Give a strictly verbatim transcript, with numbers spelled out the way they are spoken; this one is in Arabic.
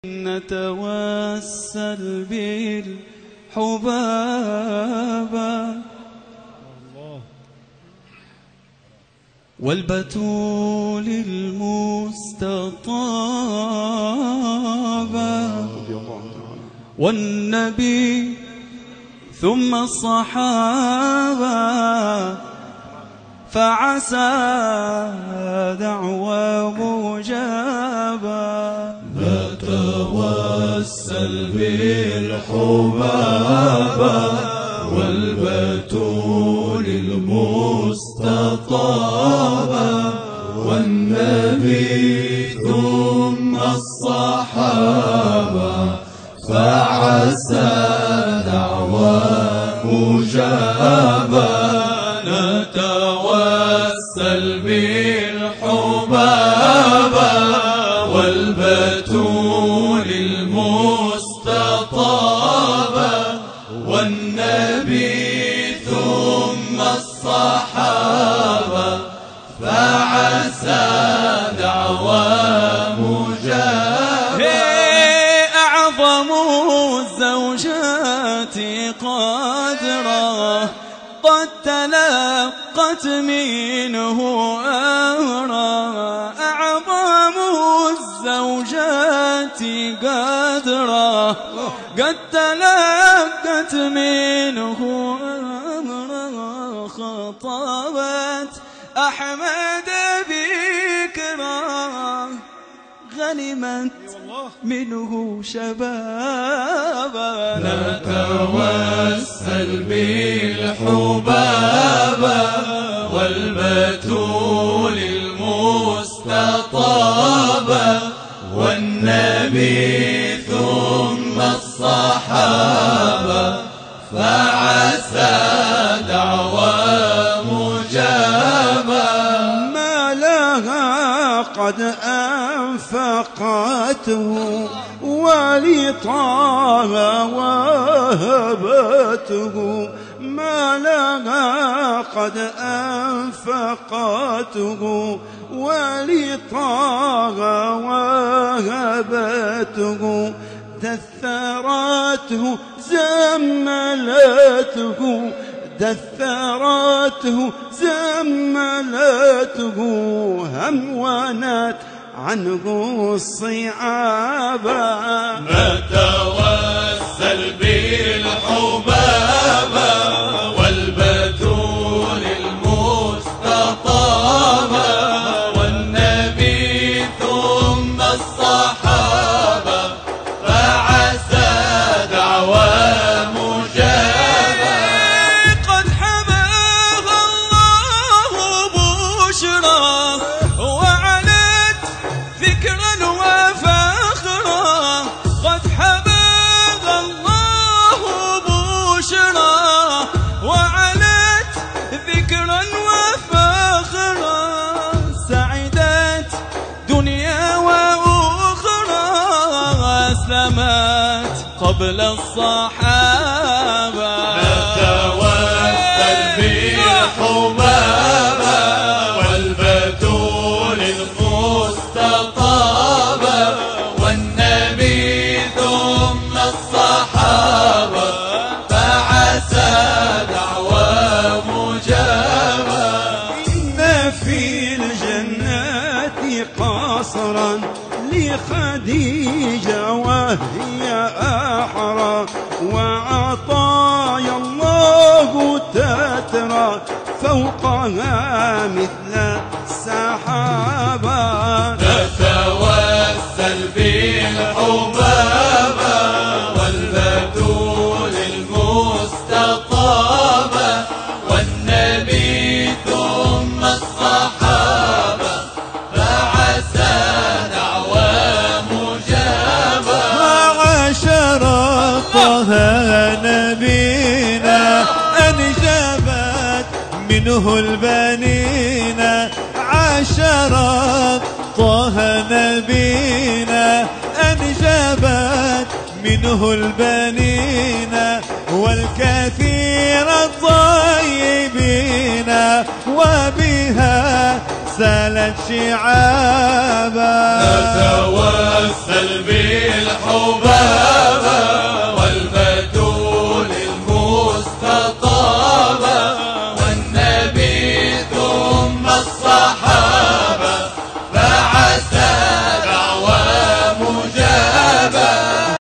نتوسل بالحبابة والبتول المستطابة والنبي ثم الصحابة فعسى دعوى مجابة. نتوسل بالحبابة والبتول المستطابة والنبي ثم الصحابة فعسى دعوى مجابة. نتوسل بالحبابة والبتول المستطابة والنبي ثم الصحابة فعسى دعوى مجابة. أعظم الزوجات قدرا قد تلقت منه أمرا. أعظم الزوجات قدرا قد تلقت منه أمرا. خطبت أحمد بكرا غنمت منه شبابا. نتوسل بالحبابة والبتول المستطابة والنبي ثم الصحابة فعسى دعوى مجابة. ما لها قد أنفقته ولطه وهبته. ما لها قد أنفقته ولطه وهبته. دثرته زملته دثرته زملته همونت عنه الصعابة. نتوسل بالحبابة والبتول المستطابة والنبي ثم الصحابة فعسى دعوى مجابة. قد حماها الله بشرى وعلت ذكرا وفخرا. قد حماها الله بشرى وعلت ذكرا وفخرا. سعدت دنيا وأخرى أسلمت قبل الصحابة. نتوسل بالحبابة والبتول المستطابة والنبي ثم الصحابة فعسى دعوى مجابة. إن في الجنات قصرا لخديجة وهي أحرى. وعطايا الله تترى فوقها مثل السحابة. نتوسل بالحبابة والبتول المستطابة والنبي ثم الصحابة فعسى دعوى مجابة. وعشر طه نبينا أنجبت منه البنين. عشر طه نبينا أنجبت منه البنين والكثير الطيبين وبها سالت شعابا نتوسل بالحباب